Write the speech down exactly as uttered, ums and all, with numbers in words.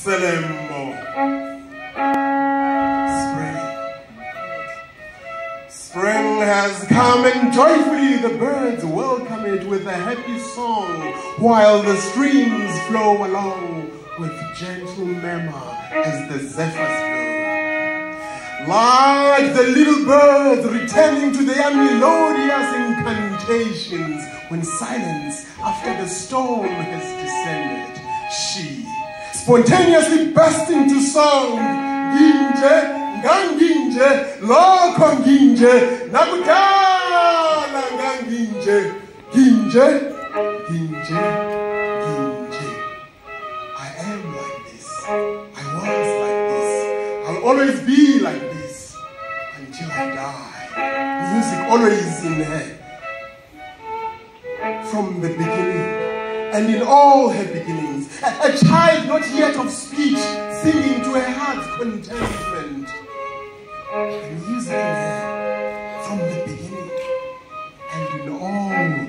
Selembo. Spring. Spring has come and joyfully the birds welcome it with a happy song, while the streams flow along with gentle murmur as the zephyrs blow. Like the little birds returning to their melodious incantations when silence after the storm has descended, she spontaneously burst into song. Ginje, nganginje, loko nginje, nakudala nganginje, ginje, ginje, ginje. I am like this. I was like this. I'll always be like this until I die. Music always in her. From the beginning. And in all her beginnings, a, a child not yet of speech, singing to her heart's contentment. The music in her from the beginning and in all